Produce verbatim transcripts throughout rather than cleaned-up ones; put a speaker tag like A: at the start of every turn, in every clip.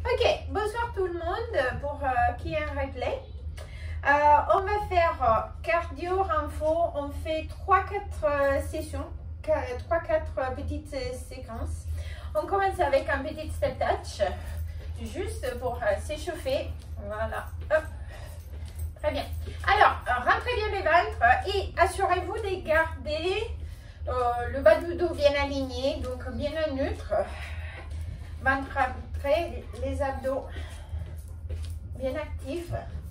A: Ok, bonsoir tout le monde pour euh, qui est en replay. Euh, on va faire euh, cardio renfort. On fait trois quatre euh, sessions, trois quatre euh, petites euh, séquences. On commence avec un petit step touch, juste pour euh, s'échauffer. Voilà, hop. Très bien. Alors, euh, rentrez bien les ventres et assurez-vous de garder euh, le bas du dos bien aligné, donc bien neutre. Ventre rentré, les abdos bien actifs.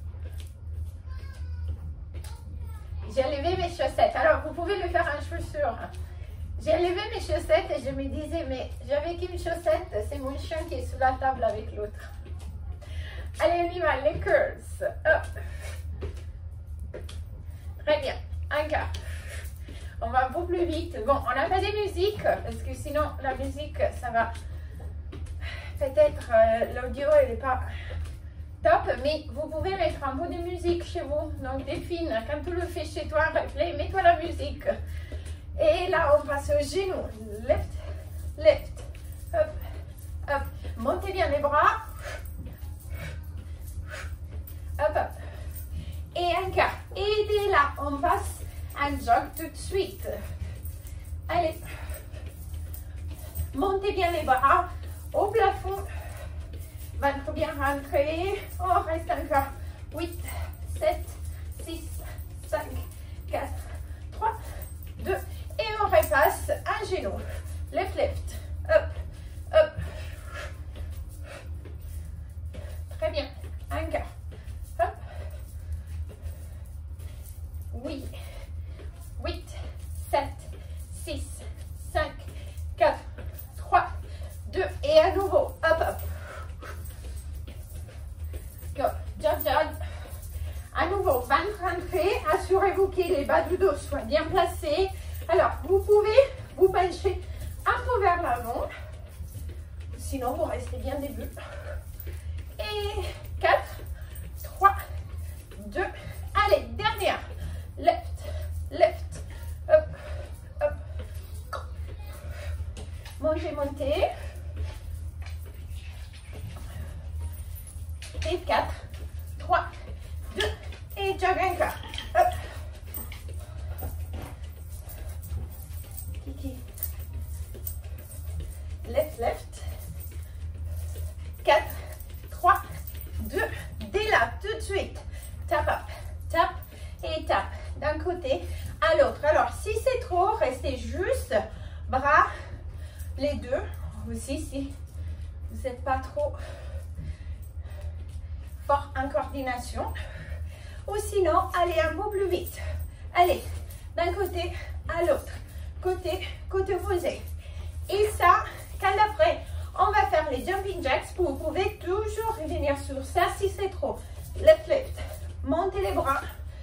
A: J'ai levé mes chaussettes. Alors, vous pouvez le faire en chaussures. J'ai levé mes chaussettes et je me disais, mais j'avais qu'une chaussette, c'est mon chien qui est sous la table avec l'autre. Allez, on y va, les curls. Hop. Très bien, encore. On va un peu plus vite. Bon, on n'a pas de musique, parce que sinon, la musique, ça va... Peut-être euh, l'audio, elle n'est pas top, mais vous pouvez mettre un peu de musique chez vous. Donc, Delphine, quand tu le fais chez toi, replay, mets-toi la musique. Et là, on passe au genou. Left, left, hop, hop. Montez bien les bras. Hop, hop. Et encore. Et dès là, on passe un jog tout de suite. Allez. Montez bien les bras au plafond. Ventre bien rentré. On reste encore. huit, sept, six, cinq, quatre, trois, deux. Et on repasse un genou. Left, left. Hop, hop. Très bien. Encore. Hop. Oui. huit, sept, six, cinq, quatre, trois, deux. Et à nouveau. Hop, hop. Go. Jog, jog. À nouveau. Ventre rentré. Assurez-vous que les bas du dos soient bien placés. Alors, vous pouvez vous pencher un peu vers l'avant. Sinon, vous restez bien debout. Et quatre, trois, deux. Allez, dernière. Left, left. Hop, hop. Montez, montez. Et quatre, trois, deux. Et jog encore. Hop. Kiki. Left, left. quatre, trois, deux. Dès là, tout de suite. Tap, up, tap et tap. D'un côté à l'autre. Alors, si c'est trop, restez juste bras, les deux. Aussi, si vous n'êtes pas trop fort en coordination. Ou sinon, allez un peu plus vite. Allez, d'un côté à l'autre. Côté, côté opposé. Et ça, quand après, on va faire les jumping jacks. Vous pouvez toujours revenir sur ça si c'est trop. Left, left. Montez les bras.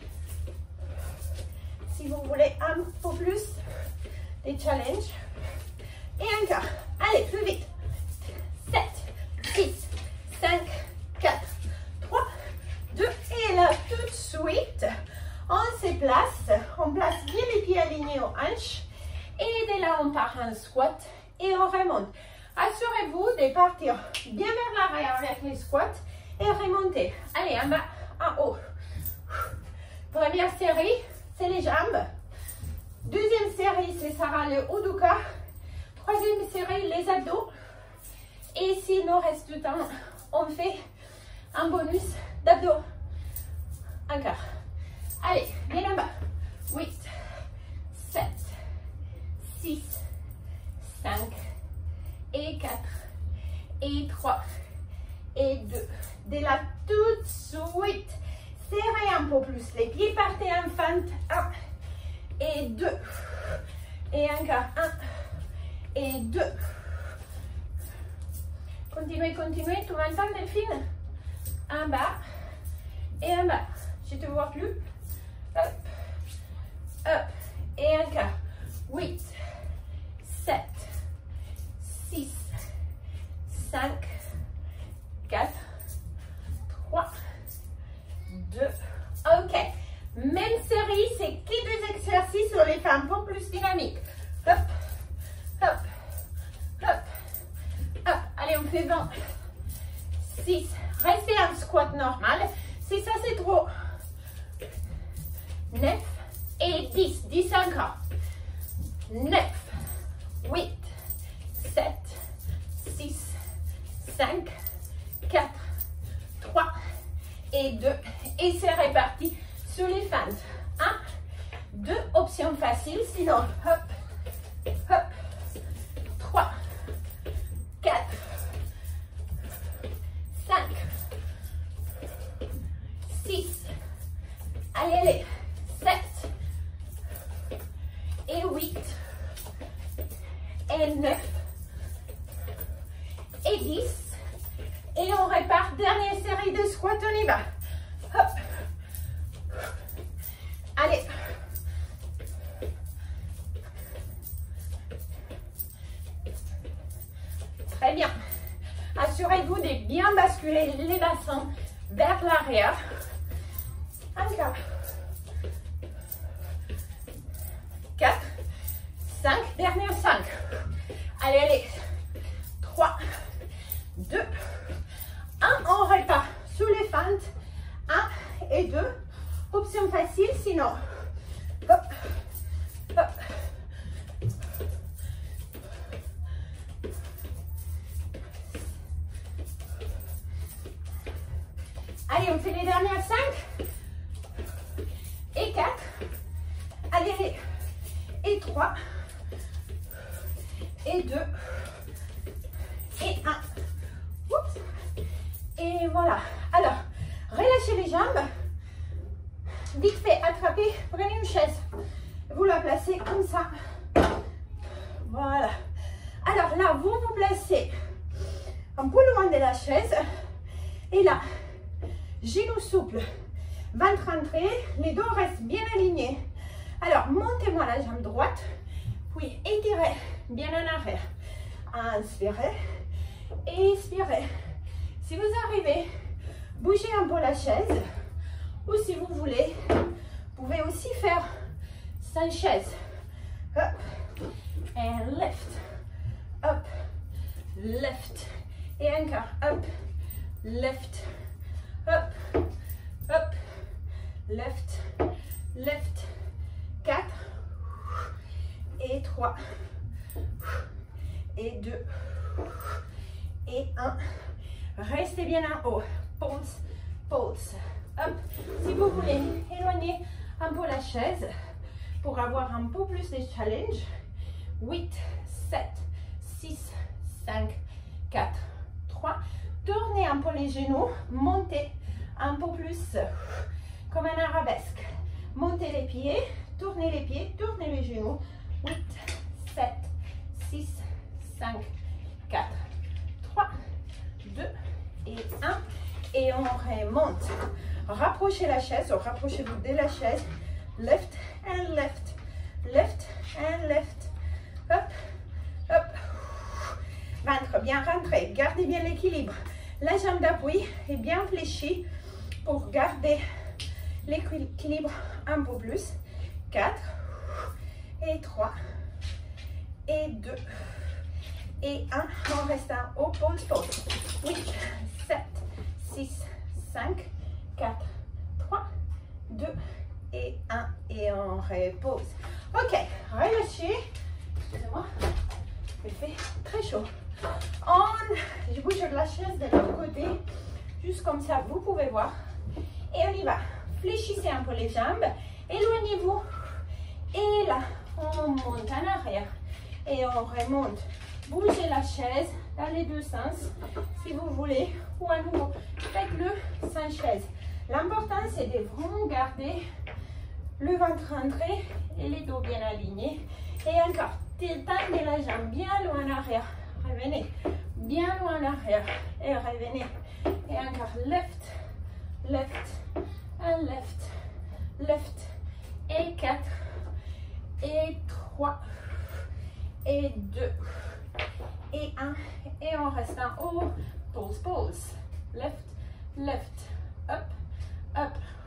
A: Si vous voulez un peu plus des challenges. Et encore. Allez, plus vite. sept, six, cinq, quatre, trois, deux. Et là, tout de suite, on se place. On place bien les pieds alignés aux hanches. Et dès là, on part en squat et on remonte. Assurez-vous de partir bien vers l'arrière avec les squats et remonter. Allez, en bas, en haut. Première série, c'est les jambes. Deuxième série, c'est Sarah le Uduka. Troisième série, les abdos. Et s'il nous reste du temps, on fait un bonus d'abdos. Encore. Allez, bien en bas. huit, sept, six, cinq, et quatre, et trois, et deux. Dès là, tout de suite, serrez un peu plus les pieds, partez en fente. un, et deux. Et encore un, et deux. Continuez, continuez. Tu m'entends, Delphine? En bas, et en bas. Je te vois plus. Hop, hop. Et encore. huit, sept, six, cinq, quatre, trois, deux. Ok. Même série, c'est que deux exercices sur les femmes un peu plus dynamiques. Hop, hop, hop, hop. Allez, on fait vingt. six, restez en squat normal. Si ça c'est trop, neuf et dix, dix encore. neuf, huit, sept, six, cinq, quatre, trois et deux. Et c'est réparti sur les fentes. un, deux options faciles, sinon hop, hop, trois, quatre, cinq, six, allez, allez, sept, et huit, et neuf, et dix, et on répare, dernière série de squats, on y va, hop, allez, très bien, assurez-vous de bien basculer les bassins vers l'arrière, encore, quatre, cinq, dernière cinq, allez, allez, trois, deux, un, on répare sous les fentes, un et deux, option facile, sinon, hop, hop, allez, on fait les dernières cinq, et quatre, allez, allez, et trois, et deux, et un, oups, et voilà. Alors, relâchez les jambes, vite fait, attrapez, prenez une chaise, vous la placez comme ça, voilà. Alors là, vous vous placez un peu loin de la chaise, et là, genoux souples, ventre rentré, les dos restent bien alignés. Alors, montez-moi la jambe droite, puis étirez bien en arrière. Inspirez, expirez. Si vous arrivez, bougez un peu la chaise, ou si vous voulez, vous pouvez aussi faire sans chaise. Up, and lift, up, lift, et encore, up, lift, up, up, lift, lift, quatre, et trois, et deux, et un. Restez bien en haut, pulse, pulse, up. Si vous voulez éloigner un peu la chaise pour avoir un peu plus de challenge, huit, sept, six, cinq, quatre, trois, tournez un peu les genoux, montez un peu plus comme un arabesque. Montez les pieds, tournez les pieds, tournez les genoux. huit, sept, six, cinq, quatre, trois, deux et un. Et on remonte. Rapprochez la chaise, rapprochez-vous de la chaise. Left and left, left and left. Hop, hop. Ventre bien rentré. Gardez bien l'équilibre. La jambe d'appui est bien fléchie pour garder l'équilibre un peu plus. quatre et trois et deux et un. On reste en haut, pause, pause. huit, sept, six, cinq, quatre, trois, deux et un. Et on repose. Ok, relâchez. Excusez-moi, il fait très chaud. On, je bouge la chaise de l'autre côté, juste comme ça, vous pouvez voir. Et on y va. Fléchissez un peu les jambes, éloignez-vous. Et là, on monte en arrière et on remonte. Bougez la chaise dans les deux sens, si vous voulez, ou à nouveau, faites-le sans chaise. L'important, c'est de vraiment garder le ventre rentré et les dos bien alignés. Et encore, tendez la jambe bien loin en arrière. Revenez, bien loin en arrière. Et revenez. Et encore, left, left, and left, left. Et quatre, et trois, et deux, et un. Et on reste en haut. Pause, pause. Left, left, up, up.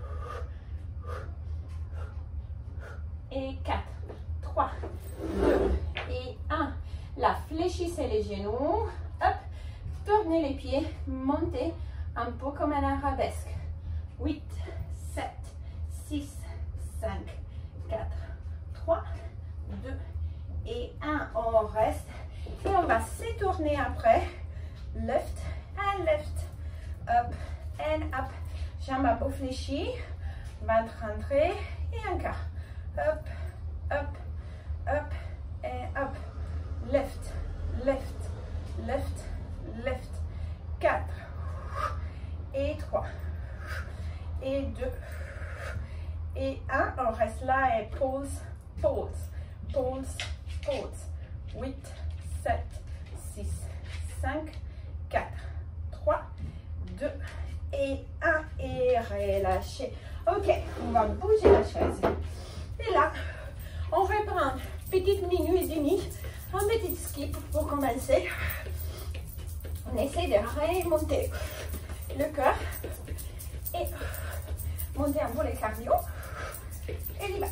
A: Et quatre, trois, deux, et un. Là, fléchissez les genoux. Hop, tournez les pieds, montez un peu comme un arabesque. huit, sept, six, cinq, quatre, trois, deux et un. On reste et on va se tourner après. Left and left, up and up. Jambe à peau fléchie, ventre rentré et encore. Up, up, up et up. Left, left, left, left. quatre et trois et deux et un. On reste là et pause, pause, pause, pause. huit, sept, six, cinq, quatre, trois, deux et un. Et relâchez. Ok, on va bouger la chaise. Et là, on reprend petite minute et demie, un petit skip pour commencer. On essaie de remonter le cœur et monter un peu le cardio. Et il va.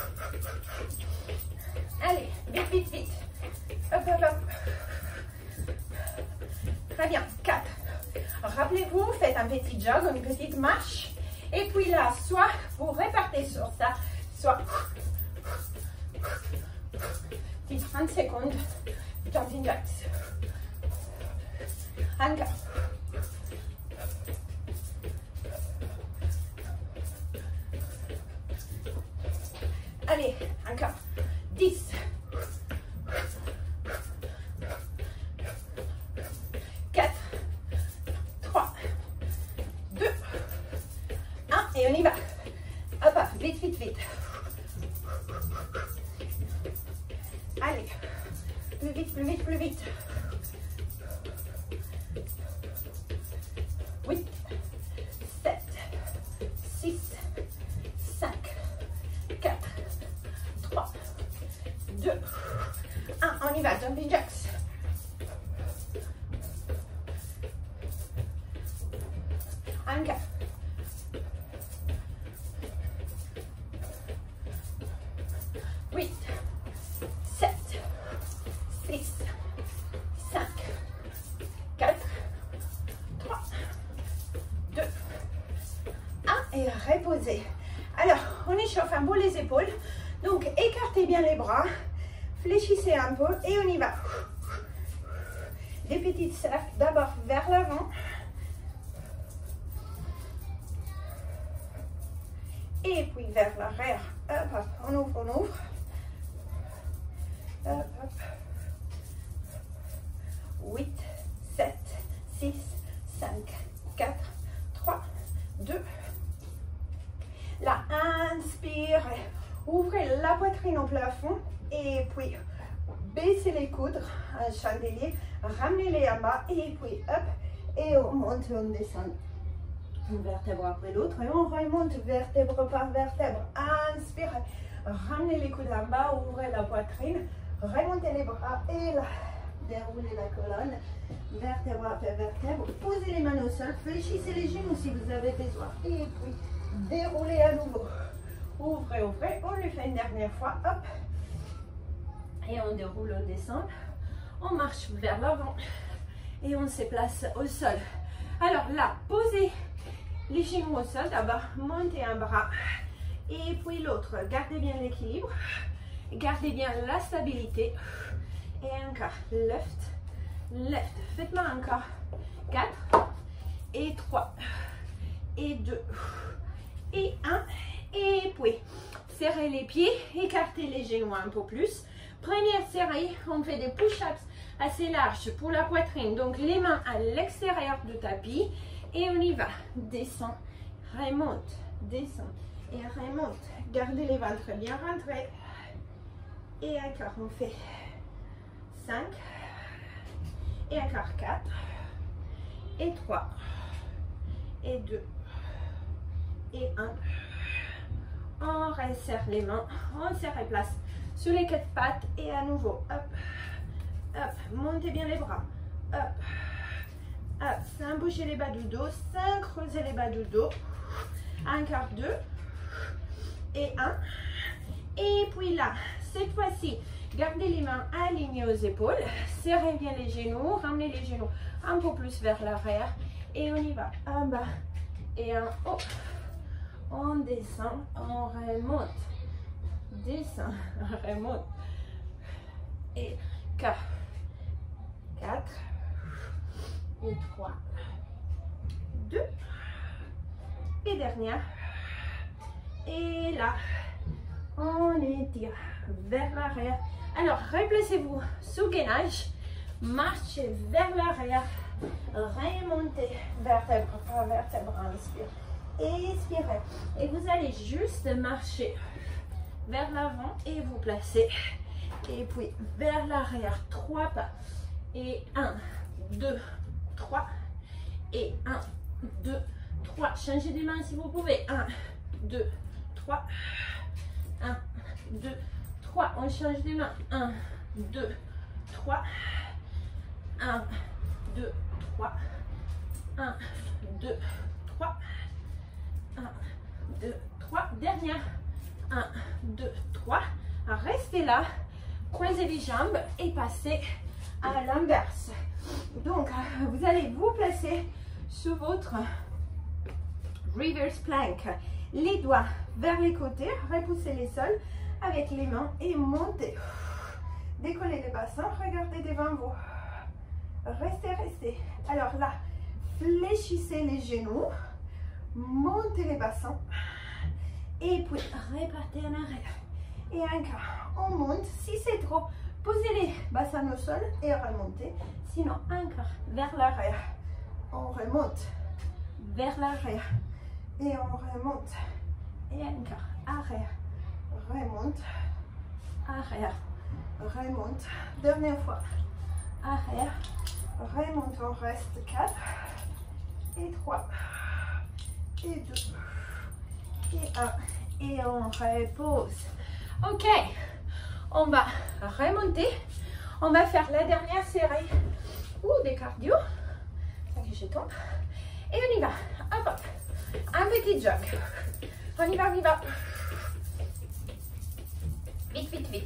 A: Allez, vite, vite, vite. Hop, hop, hop. Très bien. quatre. Rappelez-vous, faites un petit jog, une petite marche. Et puis là, soit vous repartez sur ça, soit petit trente secondes, jumping jacks. Encore. Allez, encore. dix. quatre. trois. deux. un. Et on y va. Hop, hop, vite, vite, vite. Allez. Plus vite, plus vite, plus vite. huit, sept, six, cinq, quatre, trois, deux, un. On y va, jumping jacks. Encore. huit, sept, six, cinq, quatre, trois, deux, un. Et reposez. Alors, on échauffe un peu les épaules. Donc, écartez bien les bras. Fléchissez un peu et on y va. Des petites cercles d'abord vers l'avant. Et puis vers l'arrière. Hop, hop, on ouvre, on ouvre. Hop, hop. huit, sept, six, cinq, quatre, trois, deux. Là, inspirez. Ouvrez la poitrine au plafond. Et puis, baissez les coudes, un chandelier. Ramenez-les en bas. Et puis, hop. Et on monte, on descend. Une vertèbre après l'autre. Et on remonte vertèbre par vertèbre. Inspirez. Ramenez les coudes en bas. Ouvrez la poitrine. Remontez les bras. Et là, déroulez la colonne. Vertèbre après vertèbre. Posez les mains au sol. Fléchissez les genoux si vous avez besoin. Et puis, déroulez à nouveau. Ouvrez, ouvrez. On le fait une dernière fois. Hop. Et on déroule, on descend. On marche vers l'avant. Et on se place au sol. Alors là, posez les genoux au sol. D'abord, montez un bras. Et puis l'autre. Gardez bien l'équilibre. Gardez bien la stabilité. Et encore. Left. Left. Faites-le encore. quatre. Et trois. Et deux. Et un. Et puis, serrez les pieds. Écartez les genoux un peu plus. Première série, on fait des push-ups assez larges pour la poitrine. Donc, les mains à l'extérieur du tapis. Et on y va. Descend, remonte, descend et remonte. Gardez les ventres bien rentrés. Et encore, on fait cinq. Et encore quatre. Et trois. Et deux. Et un. On resserre les mains. On se replace sur les quatre pattes. Et à nouveau, hop, hop. Montez bien les bras. Hop. Hop, sans bouger les bas du dos, sans creuser les bas du dos. Encore deux. Et un. Et puis là, cette fois-ci, gardez les mains alignées aux épaules. Serrez bien les genoux. Ramenez les genoux un peu plus vers l'arrière. Et on y va. En bas et en haut. On descend, on remonte. Descend, on remonte. Et quatre. quatre. Et trois. deux. Et dernière. Et là, on étire vers l'arrière. Alors, replacez-vous sous gainage. Marchez vers l'arrière. Remontez vertèbre par vertèbre. Inspire. Expirez. Et vous allez juste marcher vers l'avant et vous placez. Et puis vers l'arrière. Trois pas. Et un, deux, trois. Et un, deux, trois. Changez des mains si vous pouvez. Un, deux, trois. un, deux, trois. On change des mains. un, deux, trois. un, deux, trois. un, deux, trois. un, deux, trois. Dernière. un, deux, trois. Restez là. Croisez les jambes et passez à l'inverse. Donc, vous allez vous placer sur votre reverse plank. Les doigts vers les côtés, repoussez les sols avec les mains et montez. Décollez les bassins, regardez devant vous. Restez, restez. Alors là, fléchissez les genoux, montez les bassins et puis repartez en arrière. Et encore, on monte. Si c'est trop, posez les bassins au sol et remontez. Sinon, encore vers l'arrière. On remonte vers l'arrière. Et on remonte. Et encore, arrière. Remonte. Arrière. Remonte. Dernière fois. Arrière. Remonte. On reste quatre. Et trois. Et deux. Et un. Et on repose. Ok. On va remonter. On va faire la dernière série ou des cardio. Ça que je tombe. Et on y va. Hop, hop. Un petit jog. On y va, on y va. Vite, vite, vite.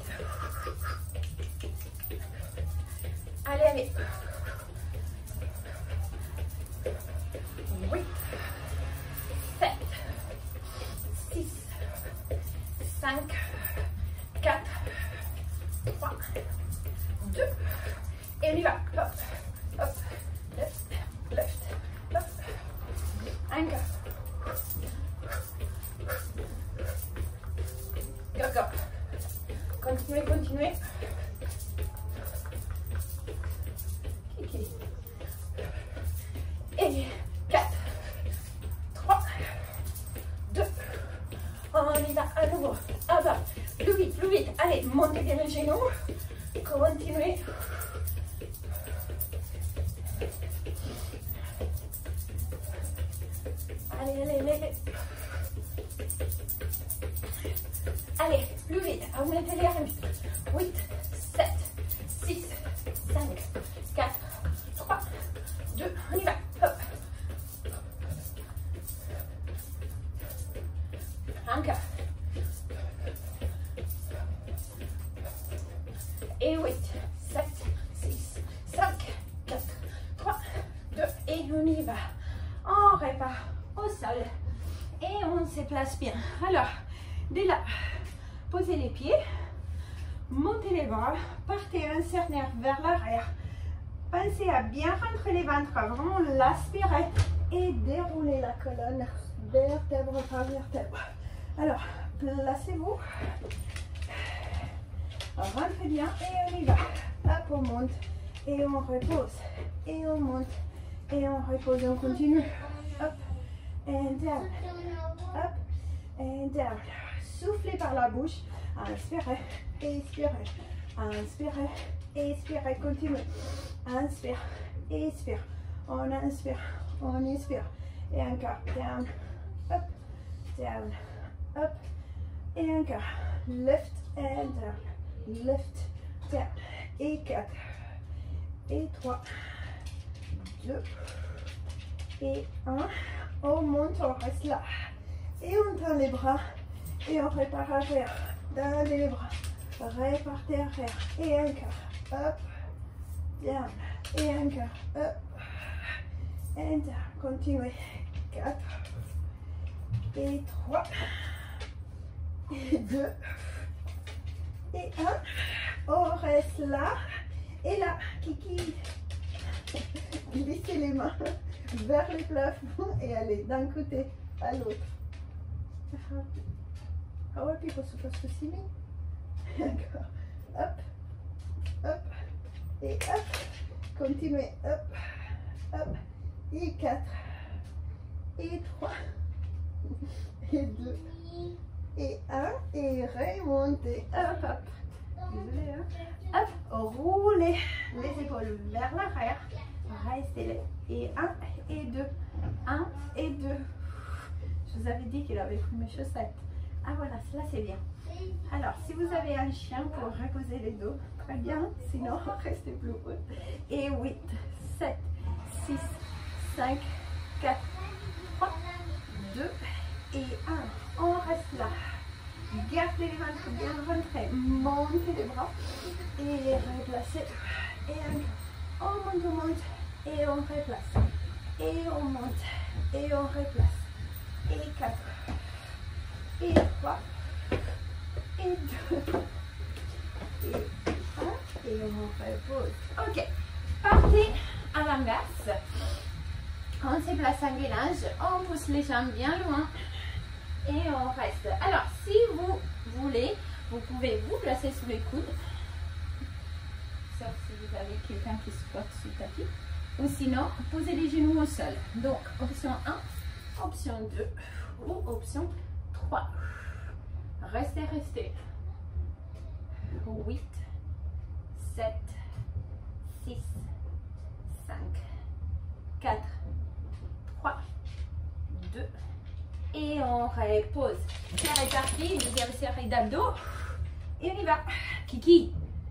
A: Allez, allez. huit, sept, six, cinq, quatre, trois, deux. Et on y va. Hop, hop. Left, left, hop. Encore. Go, go. Continuez, continuez. Kiki. Et quatre, trois, deux. On y va à nouveau. Ah bah, plus vite, plus vite. Allez, montez bien les genoux. Continuez. Allez, allez, allez. Allez, plus vite. Augmentez les reins. huit, sept, six, cinq, quatre, trois, deux. On y va. Hop. Encore. Et huit, sept, six, cinq, quatre, trois, deux. Et on y va. On répare au sol. Et on se place bien. Alors, dès là, posez les pieds. Montez les bras. Partez un cerner vers l'arrière. Pensez à bien rentrer les ventres avant. L'aspirer. Et dérouler la colonne. Vertèbre par vertèbre. Alors, placez-vous. Rentrez bien et on y va. Hop, on monte et on repose. Et on monte et on repose. On continue. Hop, and down. Hop, and down. Soufflez par la bouche. Inspirez, expirez. Inspirez, expirez. Continuez. Inspire, expire. On inspire, on expire. Et encore. Down, up, down, up. Et encore. Lift and down. Lift, down. Et quatre. Et trois. deux. Et un. On monte, on reste là. Et on tend les bras. Et on répare arrière. Tendez les bras. Répartez arrière. Et encore. Up. Down. Et encore. Up. and down. Continuez. quatre et trois et deux et un. On reste là et là. Kiki. Glissez les mains vers le plafond et allez d'un côté à l'autre. How are people supposed to see me? Encore. Hop, hop, et hop. Continuez. Hop, hop. Et quatre, et trois, et deux, et un. Et remontez. Hop, hop. Désolée, hein? Hop, roulez les épaules vers l'arrière. Restez-les. Et un, et deux. Un, et deux. Je vous avais dit qu'il avait pris mes chaussettes. Ah voilà, cela c'est bien. Alors, si vous avez un chien pour reposer les dos, très bien. Sinon, restez plus haut. Et huit, sept, six, cinq, quatre, trois, deux et un. On reste là. Gardez les ventres bien rentrés. Montez les bras et replacez. Et un. On monte, on monte et on replace. Et on monte et on replace. Et quatre. Et trois. Et deux. Et un. Et on repose. Ok. Partez à l'inverse. On se place en gainage. On pousse les jambes bien loin. Et on reste. Alors, si vous voulez, vous pouvez vous placer sous les coudes. Sauf si vous avez quelqu'un qui squatte sous le tapis. Ou sinon, posez les genoux au sol. Donc, option un, option deux ou option trois. Restez, restez. huit, sept, six, cinq, quatre, trois, deux. Et on repose. C'est reparti. Deuxième série d'abdos. Et on y va. Kiki.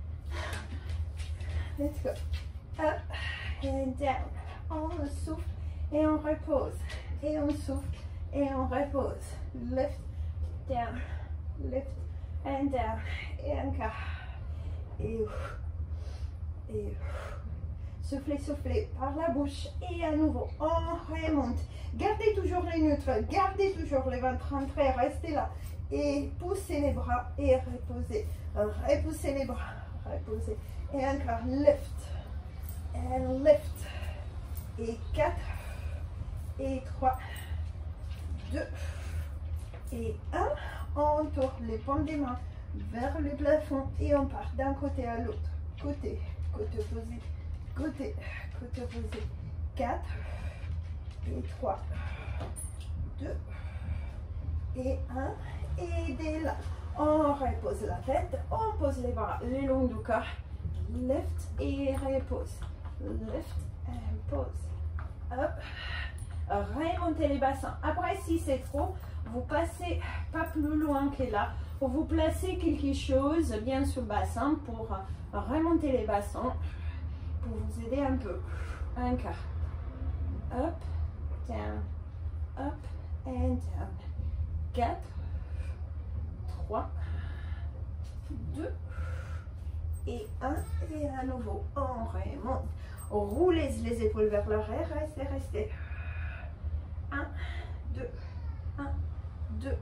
A: Let's go. Up and down. On souffle et on repose. Et on souffle et on repose. Lift, down, lift and down. Et encore. Et et soufflez, soufflez par la bouche. Et à nouveau, on remonte. Gardez toujours les neutres. Gardez toujours les ventres rentrés. Restez là. Et poussez les bras et reposez. Repoussez les bras. Reposez. Et encore. Lift. And lift. Et quatre. Et trois. deux. Et un. On tourne les paumes des mains vers le plafond. Et on part d'un côté à l'autre. Côté. Côté opposé. Côté. Côté opposé. quatre. Et trois. deux. Et un. Et dès là. On repose la tête. On pose les bras le long du corps. Lift et repose. Lift and pose. Hop. Remontez les bassins. Après, si c'est trop, vous passez pas plus loin que là. Vous placez quelque chose bien sur le bassin pour remonter les bassins. Pour vous aider un peu. Encore. Up, down, up and down. quatre, trois, deux et un. Et à nouveau, on remonte. Roulez les épaules vers l'arrière. Restez, restez. un, deux, un, deux.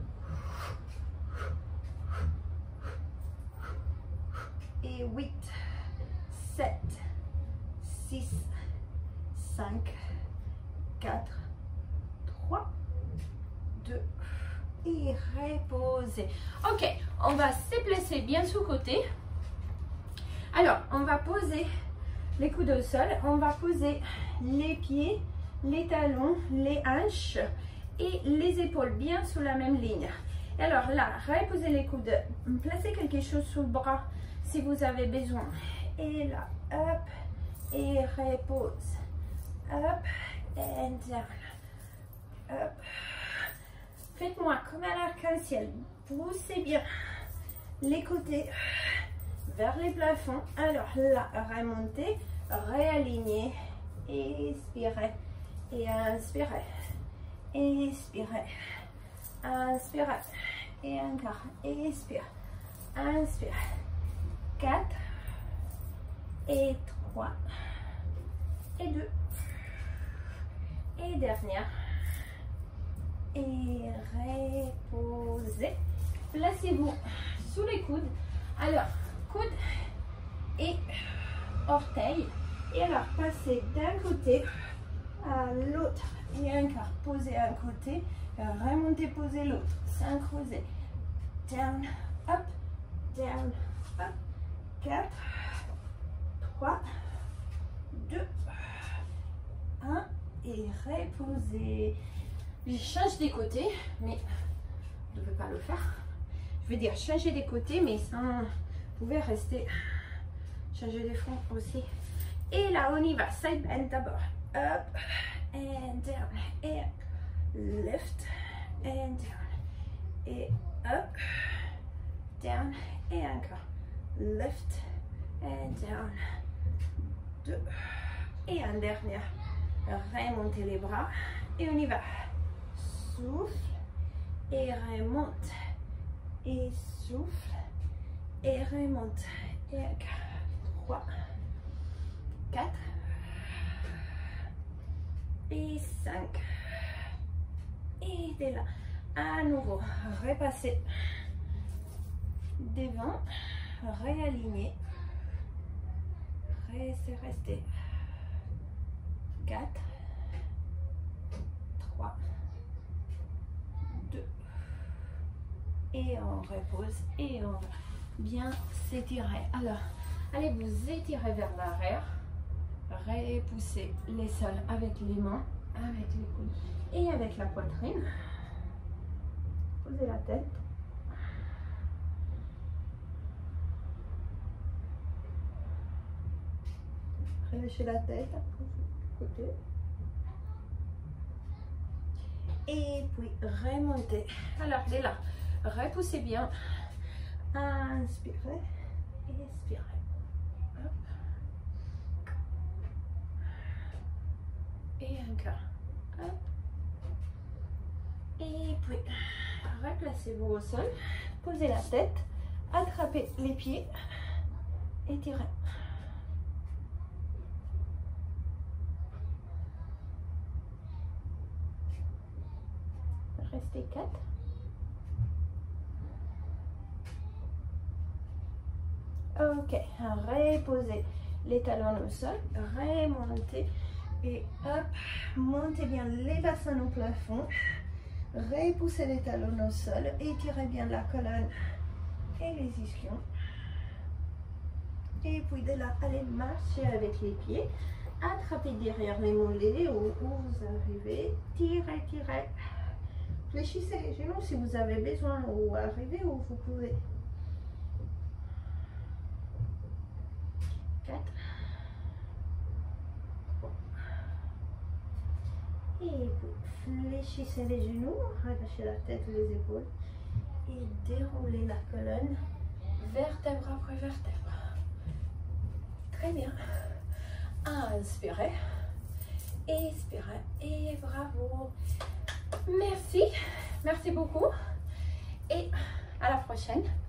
A: Et huit, sept, six, cinq, quatre, trois, deux. Et reposez. Ok, on va se placer bien sous côté. Alors, on va poser les coudes au sol. On va poser les pieds, les talons, les hanches et les épaules bien sous la même ligne. Et alors là, reposez les coudes. Placez quelque chose sous le bras si vous avez besoin. Et là, hop, et repose. Up and down. Up. Faites-moi comme un arc-en-ciel. Poussez bien les côtés vers les plafonds. Alors là, remontez, réalignez, expirez et inspirez. Expirez, inspirez et encore. Expire, inspire. quatre et trois et deux Et dernière. Et reposez. Placez-vous sous les coudes. Alors, coude et orteil. Et alors, passez d'un côté à l'autre. Et encore, posez un côté. Remontez, posez l'autre. Synchronisez. Down, up, down, up. quatre, trois, deux, un. Et reposez. Je change des côtés, mais je ne peux pas le faire. Je veux dire changer des côtés, mais sans... Vous pouvez rester. Changer des fronts aussi. Et là, on y va. Side bend d'abord. Up and down. Et lift and down. Et up, down. Et encore. Lift and down. Deux. Et un dernier. Remontez les bras. Et on y va. Souffle. Et remonte. Et souffle. Et remonte. Et encore. trois, quatre et cinq. Et de là, à nouveau, repasser devant, réaligner, rester, rester. quatre, trois, deux. Et on repose et on va bien s'étirer. Alors, allez vous étirer vers l'arrière, repoussez les sols avec les mains, avec les coudes et avec la poitrine. Posez la tête. Relâchez la tête, côté. Et puis remontez. Alors dès là, repoussez bien. Inspirez, expirez. Et encore. Hop. Et puis, replacez-vous au sol. Posez la tête. Attrapez les pieds. Étirez. Restez quatre. Ok. Reposez les talons au sol. Remontez. Et hop, montez bien les bassins au plafond, repoussez les talons au sol, étirez bien la colonne et les ischions. Et puis de là, allez marcher avec les pieds, attrapez derrière les mollets où, où vous arrivez, tirez, tirez. Fléchissez les genoux si vous avez besoin ou arrivez où vous pouvez. quatre. Et puis fléchissez les genoux, relâchez la tête, les épaules et déroulez la colonne, vertèbre après vertèbre. Très bien. Inspirez, expirez et bravo. Merci, merci beaucoup et à la prochaine.